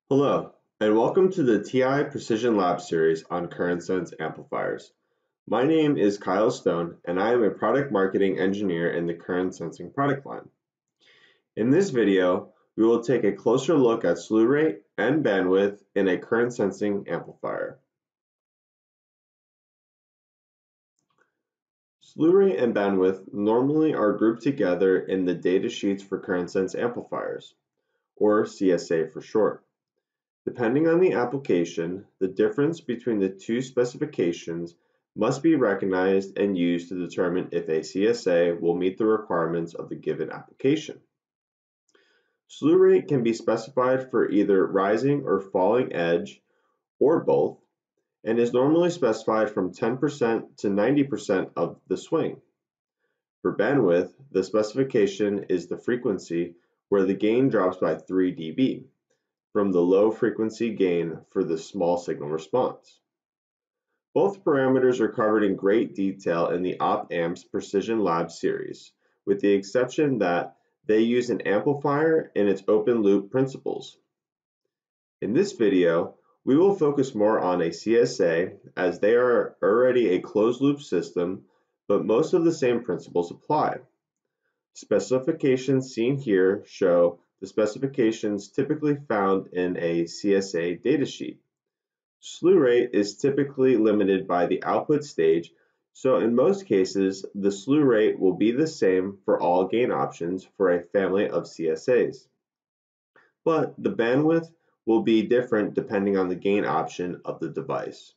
Hello, and welcome to the TI Precision Lab series on current sense amplifiers. My name is Kyle Stone, and I am a product marketing engineer in the current sensing product line. In this video, we will take a closer look at slew rate and bandwidth in a current sensing amplifier. Slew rate and bandwidth normally are grouped together in the data sheets for current sense amplifiers, or CSA for short. Depending on the application, the difference between the two specifications must be recognized and used to determine if a CSA will meet the requirements of the given application. Slew rate can be specified for either rising or falling edge, or both, and is normally specified from 10% to 90% of the swing. For bandwidth, the specification is the frequency where the gain drops by 3 dB. From the low frequency gain for the small signal response. Both parameters are covered in great detail in the Op Amps Precision Lab series, with the exception that they use an amplifier and its open loop principles. In this video, we will focus more on a CSA as they are already a closed loop system, but most of the same principles apply. Specifications seen here show the specifications typically found in a CSA datasheet. Slew rate is typically limited by the output stage, so in most cases, the slew rate will be the same for all gain options for a family of CSAs. But the bandwidth will be different depending on the gain option of the device.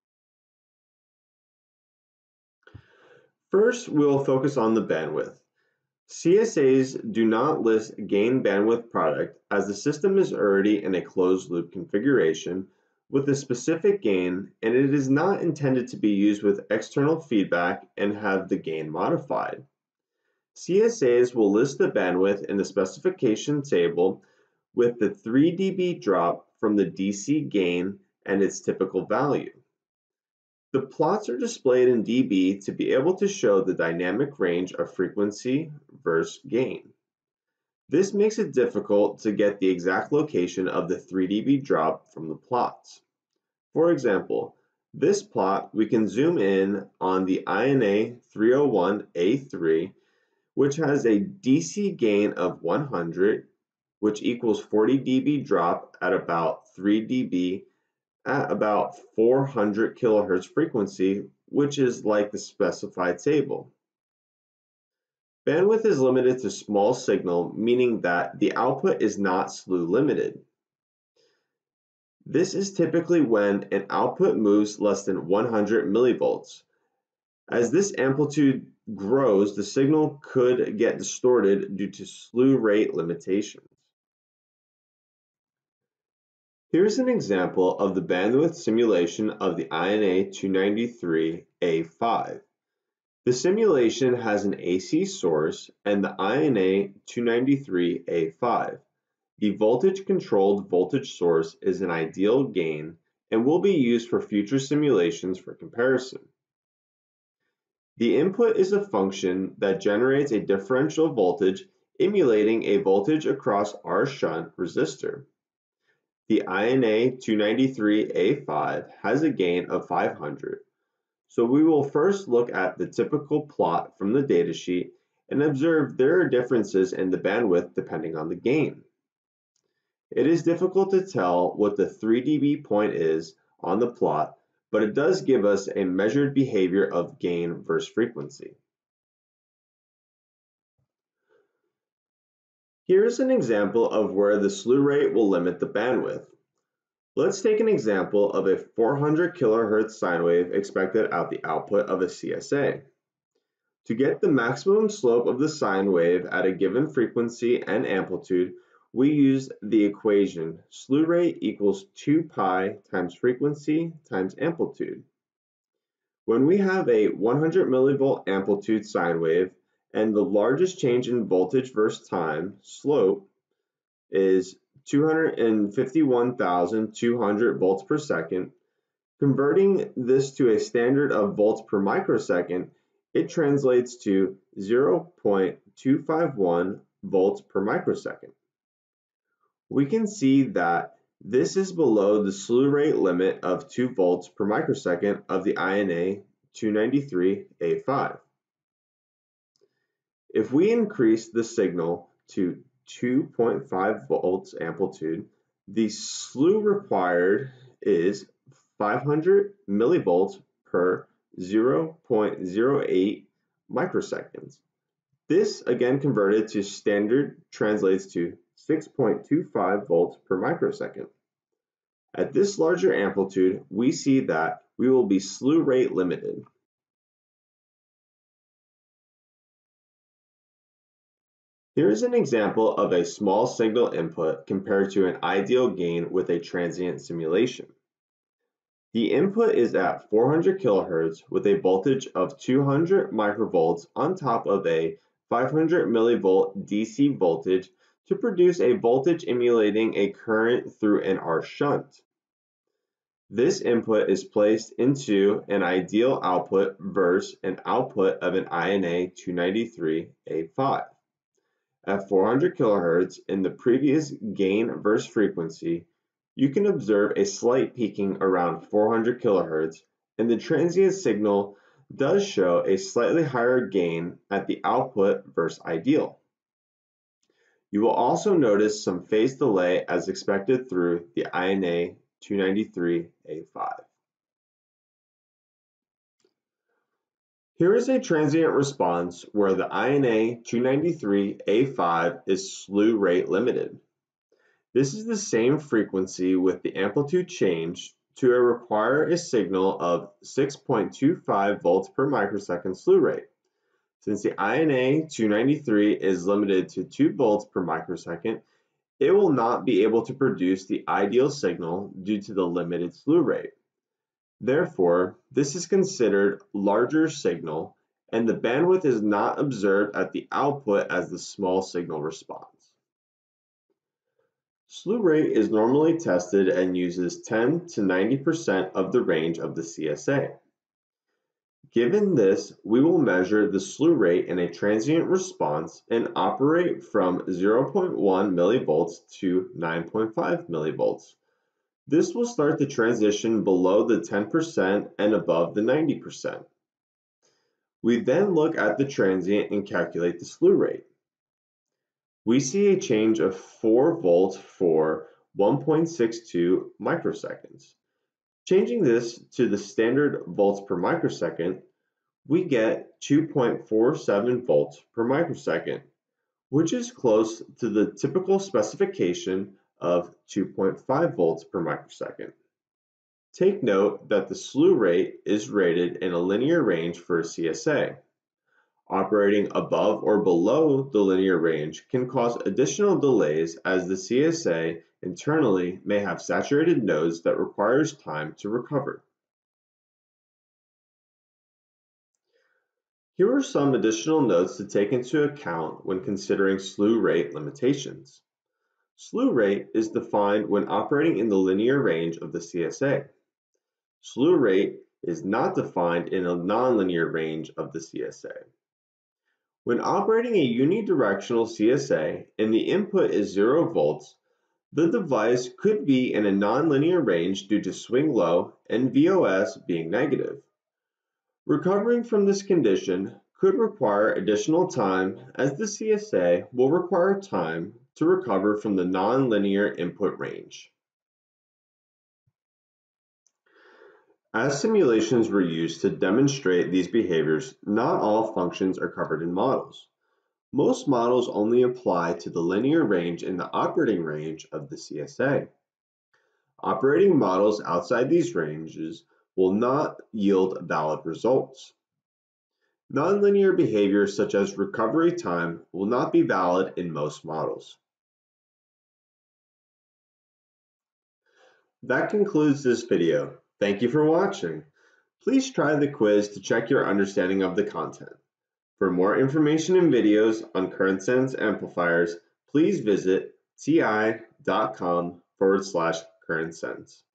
First, we will focus on the bandwidth. CSAs do not list gain bandwidth product as the system is already in a closed loop configuration with a specific gain, and it is not intended to be used with external feedback and have the gain modified. CSAs will list the bandwidth in the specification table with the 3 dB drop from the DC gain and its typical value. The plots are displayed in dB to be able to show the dynamic range of frequency versus gain. This makes it difficult to get the exact location of the 3 dB drop from the plots. For example, this plot we can zoom in on the INA 301A3, which has a DC gain of 100, which equals 40 dB drop at about 3 dB at about 400 kHz frequency, which is like the specified table. Bandwidth is limited to small signal, meaning that the output is not slew limited. This is typically when an output moves less than 100 millivolts. As this amplitude grows, the signal could get distorted due to slew rate limitations. Here's an example of the bandwidth simulation of the INA 293A5. The simulation has an AC source and the INA 293A5. The voltage-controlled voltage source is an ideal gain and will be used for future simulations for comparison. The input is a function that generates a differential voltage emulating a voltage across R shunt resistor. The INA 293A5 has a gain of 500, so we will first look at the typical plot from the datasheet and observe there are differences in the bandwidth depending on the gain. It is difficult to tell what the 3 dB point is on the plot, but it does give us a measured behavior of gain versus frequency. Here is an example of where the slew rate will limit the bandwidth. Let's take an example of a 400 kHz sine wave expected at the output of a CSA. To get the maximum slope of the sine wave at a given frequency and amplitude, we use the equation slew rate equals 2 pi times frequency times amplitude. When we have a 100 millivolt amplitude sine wave and the largest change in voltage versus time slope is 251,200 volts per second, converting this to a standard of volts per microsecond, it translates to 0.251 volts per microsecond. We can see that This is below the slew rate limit of 2 volts per microsecond of the INA 293A5. If we increase the signal to 2.5 volts amplitude, the slew required is 500 millivolts per 0.08 microseconds. This, again converted to standard, translates to 6.25 volts per microsecond. At this larger amplitude, we see that we will be slew rate limited. Here is an example of a small signal input compared to an ideal gain with a transient simulation. The input is at 400 kHz with a voltage of 200 microvolts on top of a 500 millivolt DC voltage to produce a voltage emulating a current through an R shunt. This input is placed into an ideal output versus an output of an INA 293A5. At 400 kHz in the previous gain versus frequency, you can observe a slight peaking around 400 kHz, and the transient signal does show a slightly higher gain at the output versus ideal. You will also notice some phase delay as expected through the INA 293A5. Here is a transient response where the INA 293A5 is slew rate limited. This is the same frequency with the amplitude change to require a signal of 6.25 volts per microsecond slew rate. Since the INA 293 is limited to 2 volts per microsecond, it will not be able to produce the ideal signal due to the limited slew rate. Therefore, this is considered larger signal, and the bandwidth is not observed at the output as the small signal response. Slew rate is normally tested and uses 10 to 90% of the range of the CSA. Given this, we will measure the slew rate in a transient response and operate from 0.1 millivolts to 9.5 millivolts. This will start the transition below the 10% and above the 90%. We then look at the transient and calculate the slew rate. We see a change of 4 volts for 1.62 microseconds. Changing this to the standard volts per microsecond, we get 2.47 volts per microsecond, which is close to the typical specification of 2.5 volts per microsecond. Take note that the slew rate is rated in a linear range for a CSA. Operating above or below the linear range can cause additional delays as the CSA internally may have saturated nodes that requires time to recover. Here are some additional notes to take into account when considering slew rate limitations. Slew rate is defined when operating in the linear range of the CSA. Slew rate is not defined in a nonlinear range of the CSA. When operating a unidirectional CSA and the input is 0 volts, the device could be in a nonlinear range due to swing low and VOS being negative. Recovering from this condition could require additional time as the CSA will require time to recover from the nonlinear input range. As simulations were used to demonstrate these behaviors, not all functions are covered in models. Most models only apply to the linear range and the operating range of the CSA. Operating models outside these ranges will not yield valid results. Nonlinear behaviors such as recovery time will not be valid in most models. That concludes this video. Thank you for watching. Please try the quiz to check your understanding of the content. For more information and videos on current sense amplifiers, please visit ti.com/current sense.